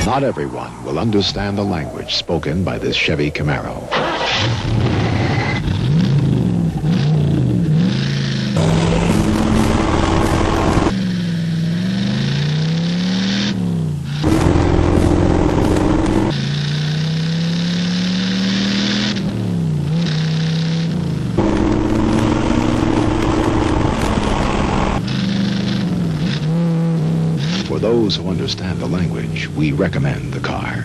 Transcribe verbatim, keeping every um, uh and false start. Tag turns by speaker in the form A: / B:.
A: Not everyone will understand the language spoken by this Chevy Camaro. For those who understand the language, we recommend the car.